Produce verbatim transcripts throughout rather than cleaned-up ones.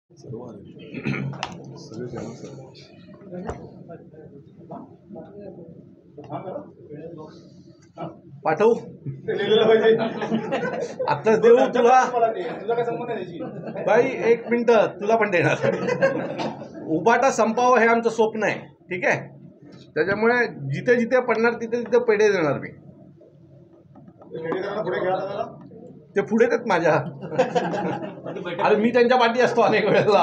पाठवू आत्ताच देऊ तुला बाई, एक मिनिट तुला पण देणार. उबाटा संपावं हे आमचं स्वप्न आहे, ठीक आहे. त्याच्यामुळे जिथे जिथे पडणार तिथे तिथे पेढे देणार मी. ते पुढे देत माझ्या. अरे मी त्यांच्या पाठी असतो अनेक वेळेला.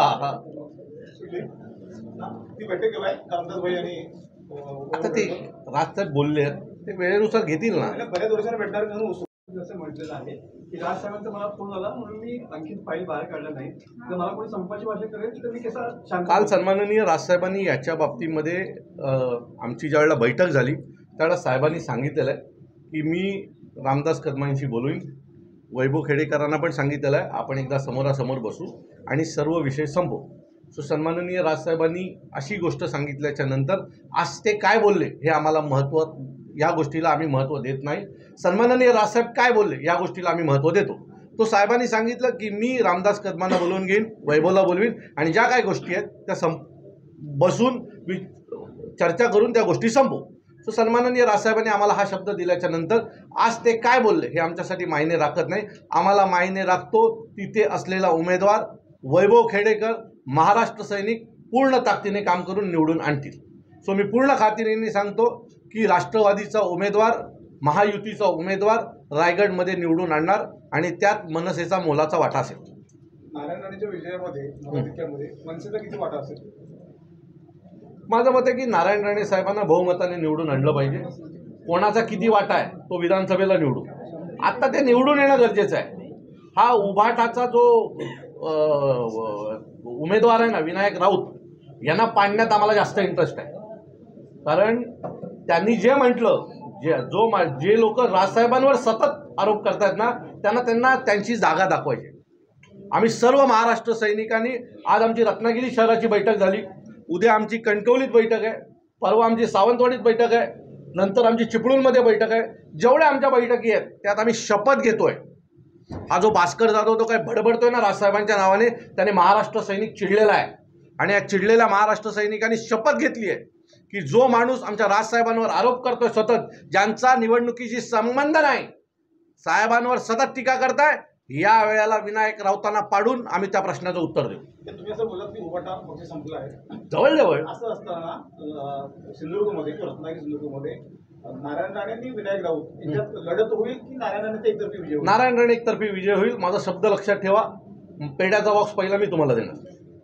आता ते राजसाहेब बोलले, ते वेळेनुसार घेतील ना. बऱ्याच वर्षांना भेटणार म्हणून असं म्हटलेलं आहे की राजसाहेबांचा मला फोन आला म्हणून मी आणखी फाईल बाहेर काढला नाही. जर मला कोणी संपाची भाषा करेल तर मी कसा शांत. काल सन्माननीय राजसाहेबांनी याच्या बाबतीमध्ये आमची ज्यावेळेला बैठक झाली त्यावेळेला साहेबांनी सांगितलेलं आहे की मी रामदास कदमांशी बोलून, वैभव खेडेकरांना पण सांगितलेलं आहे आपण एकदा समोरासमोर बसू आणि सर्व विषय संपवू. सो सन्माननीय राजसाहेबांनी अशी गोष्ट सांगितल्याच्या नंतर आज ते काय बोलले हे आम्हाला महत्त्व, या गोष्टीला आम्ही महत्त्व देत नाही. सन्माननीय राजसाहेब काय बोलले या गोष्टीला आम्ही महत्त्व देतो. तो साहेबांनी सांगितलं की मी रामदास कदमांना बोलवून घेईन, वैभवला बोलवीन आणि ज्या काय गोष्टी आहेत त्या सं बसून चर्चा करून त्या गोष्टी संपवू. सो सन्माननीय राजसाहेबांनी आम्हाला हा शब्द दिल्याच्या नंतर आज ते काय बोलले हे आमच्यासाठी मायने राखत नाही. आम्हाला मायने राखतो तिथे असलेला उमेदवार वैभव खेडेकर, महाराष्ट्र सैनिक पूर्ण ताकदीने काम करून निवडून आणतील. सो मी पूर्ण खात्रीने सांगतो की राष्ट्रवादीचा उमेदवार, महायुतीचा उमेदवार रायगडमध्ये निवडून आणणार आणि त्यात मनसेचा मोलाचा वाटा असेल. नारायण राणेच्या विजयामध्ये महायुतीमध्ये मनसेचा किती वाटा असेल? माझं मत आहे की नारायण राणे साहेबांना बहुमताने निवडून आणलं पाहिजे. कोणाचा किती वाटा आहे तो विधानसभेला निवडू. आत्ता ते निवडून येणं गरजेचं आहे. हा उभाटाचा जो उमेदवार आहे ना, विनायक राऊत, यांना पाडण्यात आम्हाला जास्त इंटरेस्ट आहे. कारण त्यांनी जे म्हटलं, जे जो जे लोक राजसाहेबांवर सतत आरोप करतात ना, त्यांना त्यांना त्यांची जागा दाखवायची. आम्ही सर्व महाराष्ट्र सैनिकांनी, आज आमची रत्नागिरी शहराची बैठक झाली, उद्या आमची कणकवलीत बैठक आहे, परवा आमची सावंतवाडीत बैठक आहे, नंतर आमची चिपळूणमध्ये बैठक आहे. जेवढ्या आमच्या बैठकी आहेत त्यात आम्ही शपथ घेतोय. हा जो भास्कर जाधव तो काय बडबडतोय ना राजसाहेबांच्या नावाने, त्याने महाराष्ट्र सैनिक चिडलेला आहे आणि या चिडलेल्या महाराष्ट्र सैनिकांनी शपथ घेतली आहे की जो माणूस आमच्या राजसाहेबांवर आरोप करतोय सतत, ज्यांचा निवडणुकीशी संबंध नाही, साहेबांवर सतत टीका करताय, या वेळेला विनायक राऊतांना पाडून आम्ही त्या प्रश्नाचं उत्तर देऊ. तुम्ही असं बोलत की उभाटा पक्ष संपला आहे, जवळजवळ असं असताना सिंधुदुर्गमध्ये किंवा रत्नागिरी सिंधुदुर्गमध्ये नारायण राणे आणि विनायक राऊत यांच्यात लढत होईल की नारायण राणेचा एकतर्फी विजय होईल? नारायण राणे एकतर्फी विजय होईल. माझा शब्द लक्षात ठेवा. पेढ्याचा बॉक्स पहिला मी तुम्हाला देणार.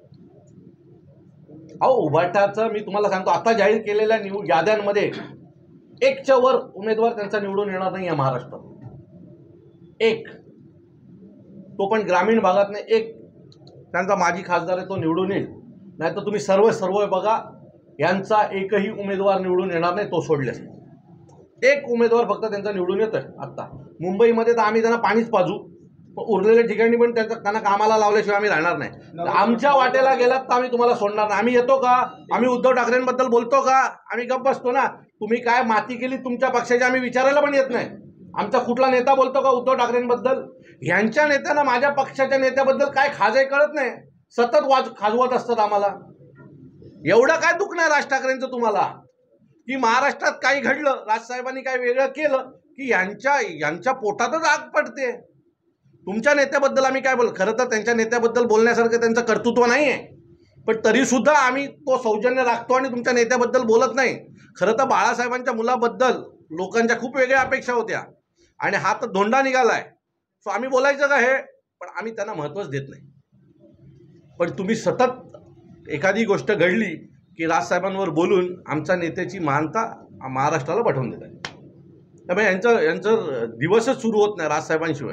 अहो, उभाटाचं मी तुम्हाला सांगतो, आता जाहीर केलेल्या निव याद्यांमध्ये एकच्या वर उमेदवार त्यांचा निवडून येणार नाही या महाराष्ट्रात. एक, तो पण ग्रामीण भागात नाही. एक त्यांचा माजी खासदार आहे, तो निवडून येईल. नाही तर तुम्ही सर्व सर्व बघा, यांचा एकही उमेदवार निवडून येणार नाही, तो सोडल्यास. एक उमेदवार फक्त त्यांचा निवडून येतोय. आत्ता मुंबईमध्ये तर आम्ही त्यांना पाणीच पाजू, उरलेल्या ठिकाणी पण त्यांचा त्यांना कामाला लावल्याशिवाय आम्ही राहणार नाही. आमच्या वाटेला गेलात तर आम्ही तुम्हाला सोडणार नाही. आम्ही येतो का? आम्ही उद्धव ठाकरेंबद्दल बोलतो का? आम्ही गप्प बसतो ना. तुम्ही काय माती केली तुमच्या पक्षाची आम्ही विचारायला पण येत नाही. आमचा कुठला नेता बोलतो का उद्धव ठाकरेंबद्दल? यांच्या नेत्यांना माझ्या पक्षाच्या नेत्याबद्दल काय खाजय कळत नाही. सतत वाज खाजवत असतात आम्हाला. एवढं काय दुख नाही राज ठाकरेंचं तुम्हाला की महाराष्ट्रात काही घडलं, राजसाहेबांनी काय वेगळं केलं की यांच्या यांच्या पोटातच आग पडते. तुमच्या नेत्याबद्दल आम्ही काय बोल, खरं तर त्यांच्या नेत्याबद्दल बोलण्यासारखं त्यांचं कर्तृत्व नाही आहे, पण तरीसुद्धा आम्ही तो सौजन्य राखतो आणि तुमच्या नेत्याबद्दल बोलत नाही. खरं तर बाळासाहेबांच्या मुलाबद्दल लोकांच्या खूप वेगळ्या अपेक्षा होत्या आणि हा तर धोंडा निघालाय. सो आम्ही बोलायचं का हे, पण आम्ही त्यांना महत्त्वच देत नाही. पण तुम्ही सतत एखादी गोष्ट घडली की राजसाहेबांवर बोलून आमच्या नेत्याची मानता महाराष्ट्राला पाठवून देत आहे. त्यामुळे यांचं यांचं दिवसच सुरू होत नाही राजसाहेबांशिवाय.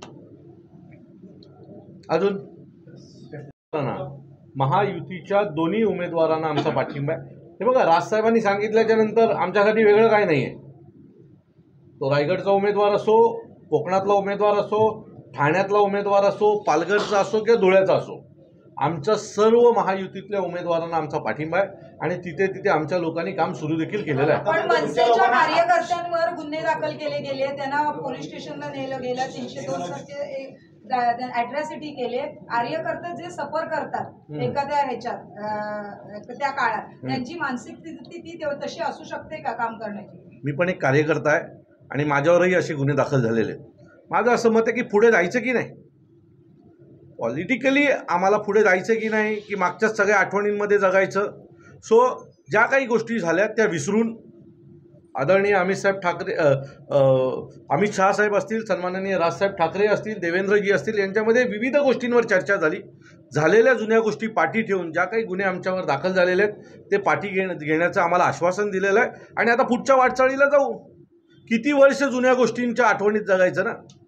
अजून महायुतीच्या दोन्ही उमेदवारांना आमचा पाठिंबा आहे. हे बघा, राजसाहेबांनी सांगितल्याच्या नंतर आमच्यासाठी वेगळं काय नाही आहे. तो रायगडचा उमेदवार असो, कोकणातला उमेदवार असो, ठाण्यातला उमेदवार असो, पालघरचा असो किंवा धुळ्याचा असो, आमच्या सर्व महायुतीतल्या उमेदवारांना आमचा पाठिंबा आहे आणि तिथे तिथे आमच्या लोकांनी काम सुरू देखील केलेलं आहे. पण मनसेच्या कार्यकर्त्यांवर गुन्हे दाखल केले गेले, त्यांना पोलीस स्टेशनला नेलं गेलं, तीनशे दोन अॅट्रॅसिटी केले, कार्यकर्ते जे सफर करतात हम्म. एखाद्या ह्याच्यात अं, त्या काळात त्यांची मानसिक स्थिती ती तेव्हा तशी असू शकते का काम करण्याची? मी पण एक कार्यकर्ता आहे आणि माझ्यावरही असे गुन्हे दाखल झालेले आहेत. माझं असं मत आहे की पुढे जायचं की नाही, पॉलिटिकली आम्हाला पुढे जायचं की नाही, की मागच्याच सगळ्या आठवणींमध्ये जगायचं. सो ज्या काही गोष्टी झाल्या त्या विसरून आदरणीय अमित साहेब ठाकरे अ, अ, अमित शहा साहेब असतील, सन्माननीय राजसाहेब ठाकरे असतील, देवेंद्रजी असतील, यांच्यामध्ये विविध गोष्टींवर चर्चा झाली. झालेल्या जुन्या गोष्टी पाठी ठेवून ज्या काही गुन्हे आमच्यावर दाखल झालेले आहेत ते पाठी घेण घेण्याचं आम्हाला आश्वासन दिलेलं आहे आणि आता पुढच्या वाटचालीला जाऊ. किती वर्ष जुन्या गोष्टींच्या आठवणीत जगायचं ना.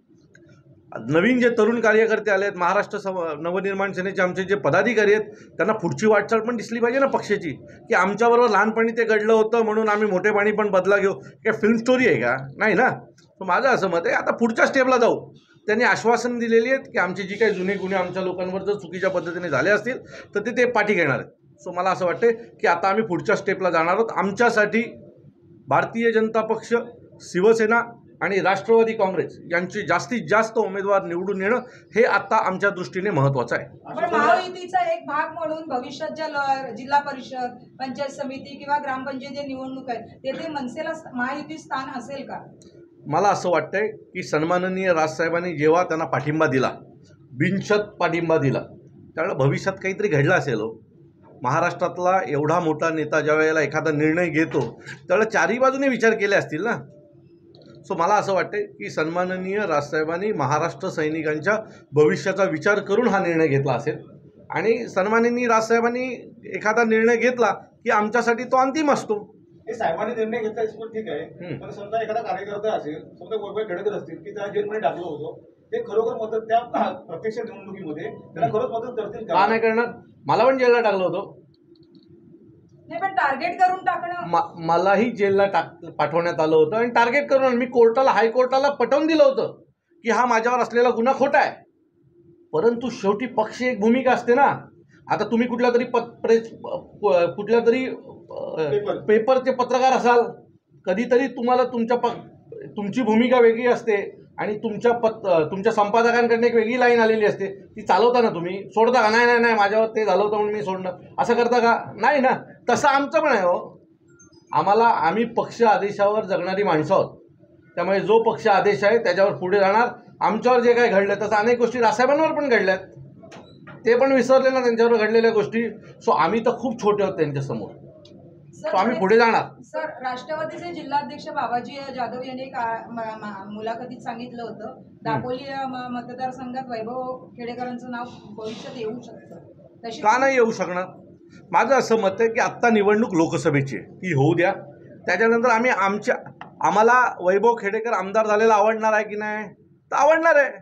नवीन जे तरुण कार्यकर्ते आले आहेत, महाराष्ट्र सम नवनिर्माण सेनेचे आमचे जे पदाधिकारी आहेत, त्यांना पुढची वाटचाल पण दिसली पाहिजे ना पक्षाची, की आमच्याबरोबर लहानपणी ते घडलं होतं म्हणून आम्ही मोठेपणी पण बदला घेऊ. काय फिल्म स्टोरी आहे का? नाही ना. तर माझं असं मत आहे आता पुढच्या स्टेपला जाऊ. त्यांनी आश्वासन दिलेली आहेत की आमचे जी काही जुने गुन्हे आमच्या लोकांवर जर चुकीच्या पद्धतीने झाले असतील तर ते ते पाठी घेणार आहेत. सो मला असं वाटतं की आता आम्ही पुढच्या स्टेपला जाणार आहोत. आमच्यासाठी भारतीय जनता पक्ष, शिवसेना आणि राष्ट्रवादी काँग्रेस यांची जास्तीत जास्त उमेदवार निवडून येणं हे आता आमच्या दृष्टीने महत्त्वाचं आहे. पण महायुतीचा एक भाग म्हणून भविष्यात ज्या ल- जिल्हा परिषद, पंचायत समिती किंवा ग्रामपंचायत निवडणूक आहे तेथे मनसेला महायुती स्थान असेल का? मला असं वाटतंय की सन्माननीय राजसाहेबांनी जेव्हा त्यांना पाठिंबा दिला, बिनशर्त पाठिंबा दिला, त्यावेळेला भविष्यात काहीतरी घडलं असेल हो. महाराष्ट्रातला एवढा मोठा नेता ज्या वेळेला एखादा निर्णय घेतो त्यावेळेला चारही बाजूने विचार केले असतील ना. सो मला असं वाटतं की सन्माननीय राजसाहेबांनी महाराष्ट्र सैनिकांच्या भविष्याचा विचार करून हा निर्णय घेतला असेल आणि सन्माननीय राजसाहेबांनी एखादा निर्णय घेतला की आमच्यासाठी तो अंतिम असतो. हे साहेबांनी निर्णय घेतला इसको ठीक आहे, हम्म. पण समजा एखादा कार्यकर्ता असेल, समजा वैभव खेडेकर असतील की त्या जेलमध्ये टाकलं होतं, ते खरोखर मदत त्या प्रत्यक्ष निवडणुकीमध्ये त्याला खरंच मदत करतील का नाही करणार? मला पण जेलला टाकलं होतं. नाही पण टार्गेट करून टाकणं म मलाही जेलला टाक पाठवण्यात आलं होतं आणि टार्गेट करून मी कोर्टाला हायकोर्टाला पटवून दिलं होतं की हा माझ्यावर असलेला गुन्हा खोटा आहे. परंतु शेवटी पक्ष एक भूमिका असते ना. आता तुम्ही कुठल्या तरी पत प्रेस कुठल्या तरी पेपर. पेपरचे पत्रकार असाल, कधीतरी तुम्हाला तुमच्या प तुमची भूमिका वेगळी असते आणि तुमच्या पत तुमच्या संपादकांकडनं एक वेगळी लाईन आलेली असते, ती चालवता ना तुम्ही. सोडता का? नाही नाही नाही माझ्यावर ते झालं होतं म्हणून मी सोडणं, असं करता का? नाही ना. तसं आमचं पण आहे हो. आम्हाला आम्ही पक्ष आदेशावर जगणारी माणसं आहोत. त्यामुळे जो पक्ष आदेश आहे त्याच्यावर पुढे जाणार. आमच्यावर जे काही घडलं तसं अनेक गोष्टी राजसाहेबांवर पण घडल्यात, ते पण विसरले ना त्यांच्यावर घडलेल्या गोष्टी. सो आम्ही तर खूप छोटे आहोत त्यांच्यासमोर. सो आम्ही पुढे जाणार. सर, राष्ट्रवादीचे जिल्हाध्यक्ष बाबाजी जाधव यांनी का- म- म- मुलाखतीत सांगितलं होतं दापोली अ, म- मतदारसंघात वैभव खेडेकरांचं नाव भविष्यात येऊ शकतं. तशी का नाही येऊ शकणार? माझं असं मत आहे की आत्ता निवडणूक लोकसभेची आहे, ती होऊ द्या. त्याच्यानंतर आम्ही आमच्या आम्हाला वैभव खेडेकर आमदार झालेला आवडणार आहे की नाही? तर आवडणार आहे.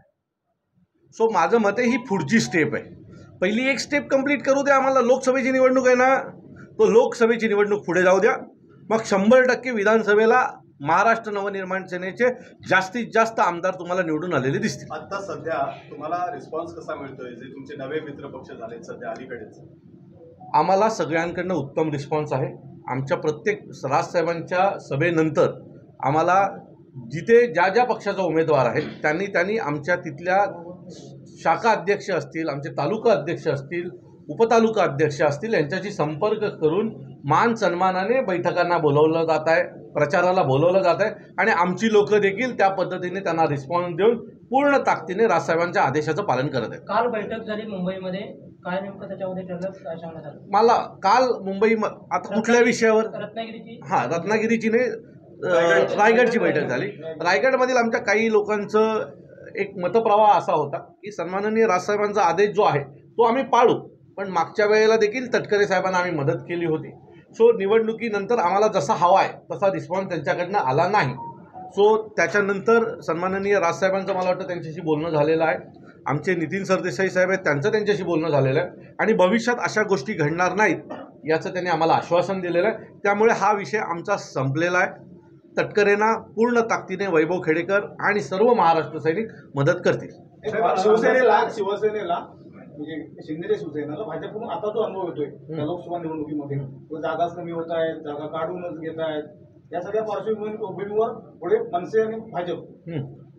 सो माझं मत आहे ही पुढची स्टेप आहे. पहिली एक स्टेप कंप्लीट करू द्या आम्हाला. लोकसभेची निवडणूक आहे ना, तो लोकसभेची निवडणूक पुढे जाऊ द्या. मग शंभर टक्के विधानसभेला महाराष्ट्र नवनिर्माण सेनेचे जास्तीत जास्त आमदार तुम्हाला निवडून आलेले दिसतील. आता सध्या तुम्हाला रिस्पॉन्स कसा मिळतोय, जे तुमचे नवे मित्र पक्ष झालेत सध्या अलीकडेच? आम्हाला सगळ्यांकडनं उत्तम रिस्पॉन्स आहे. आमच्या प्रत्येक राजसाहेबांच्या सभेनंतर आम्हाला जिथे ज्या ज्या पक्षाचा उमेदवार आहे त्यांनी त्यांनी आमच्या तिथल्या शाखा अध्यक्ष असतील, आमचे तालुका अध्यक्ष असतील, उपतालुका अध्यक्ष असतील, यांच्याशी संपर्क करून मान सन्मानाने बैठकांना बोलवलं जात आहे, प्रचाराला बोलवलं जात आहे आणि आमची लोकं देखील त्या पद्धतीने त्यांना रिस्पॉन्स देऊन पूर्ण ताकदीने राजसाहेबांच्या आदेशाचं पालन करत आहेत. काल बैठक झाली मुंबईमध्ये, काय नेमकं त्याच्यामध्ये ठरलं, काय सांगण्यात आलं? मला काल मुंबई आता कुठल्या विषयावर? रत्नागिरीची हां, रत्नागिरीची नाही, अ, रायगडची बैठक झाली. रायगडमधील आमच्या काही लोकांचं एक मतप्रवाह असा होता की सन्माननीय राजसाहेबांचा आदेश जो आहे तो आम्ही पाळू, पण मागच्या वेळेला देखील तटकरे साहेबांना आम्ही मदत केली होती. सो निवडणुकीनंतर आम्हाला जसा हवा आहे तसा रिस्पॉन्स त्यांच्याकडनं आला नाही. सो त्याच्यानंतर सन्माननीय राजसाहेबांचं मला वाटतं त्यांच्याशी बोलणं झालेलं आहे. आमचे नितीन सरदेसाई साहेब आहेत, त्यांचं त्यांच्याशी बोलणं झालेलं आहे आणि भविष्यात अशा गोष्टी घडणार नाहीत याचं त्यांनी आम्हाला आश्वासन दिलेलं आहे. त्यामुळे हा विषय आमचा संपलेला आहे. तटकरेंना पूर्ण ताकदीने वैभव खेडेकर आणि सर्व महाराष्ट्र सैनिक मदत करतील. शिवसेनेला शिवसेनेला म्हणजे शिंदेच्या शिवसेनेला भाजपकडून आता जो अनुभव येतोय त्या लोकसभा निवडणुकीमध्ये, तो जागाच कमी होत आहेत, जागा काढूनच घेत आहेत, या सगळ्या पार्श्वभूमीवर पुढे मनसे आणि भाजप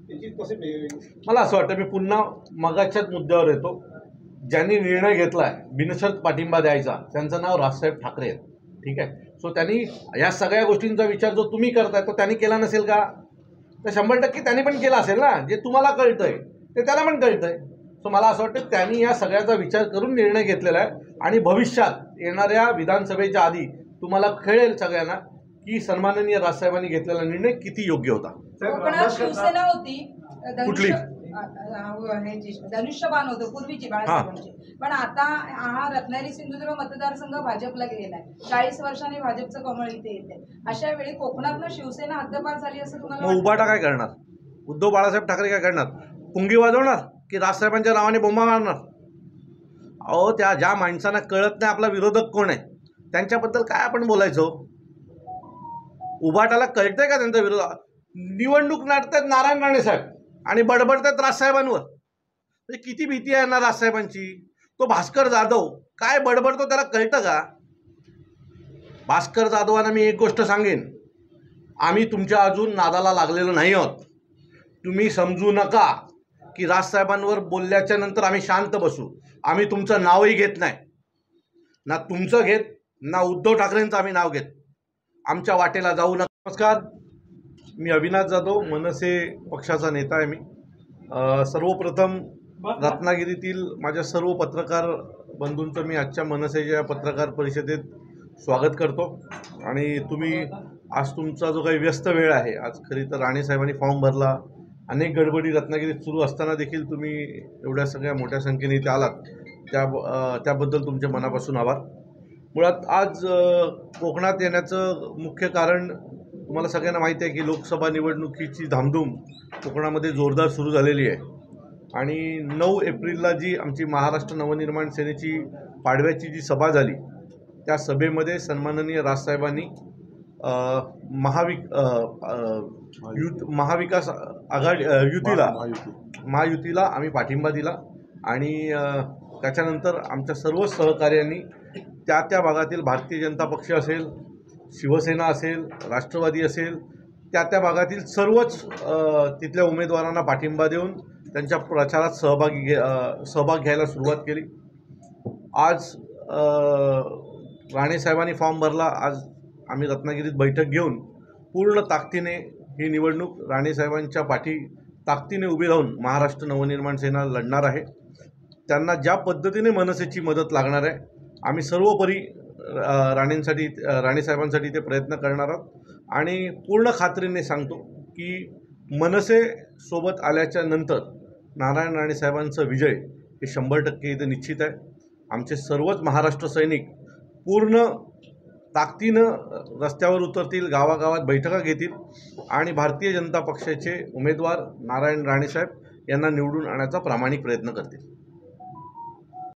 याची कसे मला असं वाटतं, मी पुन्हा मगाच्याच मुद्द्यावर येतो. ज्यांनी निर्णय घेतला आहे बिनशर्त पाठिंबा द्यायचा त्यांचं नाव राजसाहेब ठाकरे आहे. ठीक आहे. सो त्यांनी या सगळ्या गोष्टींचा विचार जो तुम्ही करताय तो त्यांनी केला नसेल का? तर शंभर टक्के त्यांनी पण केला असेल ना. जे तुम्हाला कळतंय ते त्याला पण कळतंय. सो मला असं वाटतं त्यांनी या सगळ्याचा विचार करून निर्णय घेतलेला आहे आणि भविष्यात येणाऱ्या विधानसभेच्या आधी तुम्हाला कळेल सगळ्यांना की सन्माननीय राजसाहेबांनी घेतलेला निर्णय किती योग्य होता. कोकणात शिवसेना होती, कुठली? धनुष्य अ, हे जी धनुष्यबाण होतं पूर्वीची बाळासाहेबांची, पण आता हा रत्नागिरी सिंधुदुर्ग मतदारसंघ भाजपला गेलेला आहे. चाळीस वर्षांनी भाजपचं कमळ इथे येते. अशा वेळी कोकणातनं शिवसेना हद्दपार झाली असं तुम्हाला मग वाटतं? उबाटा काय करणार? उद्धव बाळासाहेब ठाकरे काय करणार? पुंगी वाजवणार की राजसाहेबांच्या नावाने बोंबा मारणार? अहो, त्या ज्या माणसांना कळत नाही आपला विरोधक कोण आहे त्यांच्याबद्दल काय आपण बोलायचं? उबाटाला कळतंय का त्यांचा विरोध? निवडणूक लढतात नारायण राणे साहेब आणि बडबडतात राजसाहेबांवर. म्हणजे किती भीती आहे ना राजसाहेबांची. तो भास्कर जाधव काय बडबडतो त्याला कळतं का? भास्कर जाधवांना मी एक गोष्ट सांगेन, आम्ही तुमच्या अजून नादाला लागलेलो नाही आहोत. तुम्ही समजू नका की राजसाहेबांवर बोलल्याच्या नंतर आम्ही शांत बसू. आम्ही तुमचं नावही घेत नाही, ना तुमचं घेत ना उद्धव ठाकरेंचं आम्ही नाव घेत. आमच्या वाटेला जाऊ नका. नमस्कार, मी अविनाश जाधव, मनसे पक्षाचा नेता आहे मी. अ, सर्वप्रथम रत्नागिरीतील माझ्या सर्व पत्रकार बंधूंचं मी आजच्या मनसेच्या पत्रकार परिषदेत स्वागत करतो. आणि तुम्ही आज तुमचा जो काही व्यस्त वेळ आहे, आज खरी तर राणे साहेबांनी फॉर्म भरला, अनेक गडबडी रत्नागिरीत सुरू असताना देखील तुम्ही एवढ्या सगळ्या मोठ्या संख्येने इथे आलात, त्या अ, त्याबद्दल तुमचे मनापासून आभार. मुळात आज अ, कोकणात येण्याचं मुख्य कारण तुम्हाला सगळ्यांना माहिती आहे की लोकसभा निवडणुकीची धामधूम कोकणामध्ये जोरदार सुरू झालेली आहे. आणि नऊ एप्रिलला जी आमची महाराष्ट्र नवनिर्माण सेनेची पाडव्याची जी सभा झाली, त्या सभेमध्ये सन्माननीय राजसाहेबांनी अ, महावि अ, अ, युत महाविकास आघाडी अ, युतीला महायुतीला आम्ही पाठिंबा दिला. आणि अ, त्याच्यानंतर आमच्या सर्व सहकार्यांनी त्या त्या भागातील भारतीय जनता पक्ष असेल, शिवसेना असेल, राष्ट्रवादी असेल, त्या त्या भागातील सर्वच अ, तिथल्या उमेदवारांना पाठिंबा देऊन त्यांच्या प्रचारात सहभागी घे अ, सहभाग घ्यायला सुरुवात केली. आज अ, राणेसाहेबांनी फॉर्म भरला. आज आम्ही रत्नागिरीत बैठक घेऊन पूर्ण ताकदीने ही निवडणूक राणेसाहेबांच्या पाठी ताकदीने उभी राहून महाराष्ट्र नवनिर्माण सेना लढणार आहे. त्यांना ज्या पद्धतीने मनसेची मदत लागणार आहे, आम्ही सर्वोपरी अ, राणेंसाठी अ, राणेसाहेबांसाठी ते प्रयत्न करणार आहोत. आणि पूर्ण खात्रीने सांगतो की मनसे सोबत आल्याच्या नंतर नारायण राणेसाहेबांचा विजय हे शंभर टक्के इथे निश्चित आहे. आमचे सर्वच महाराष्ट्र सैनिक पूर्ण ताकदीनं रस्त्यावर उतरतील, गावागावात बैठका घेतील आणि भारतीय जनता पक्षाचे उमेदवार नारायण राणेसाहेब यांना निवडून आणण्याचा प्रामाणिक प्रयत्न करतील.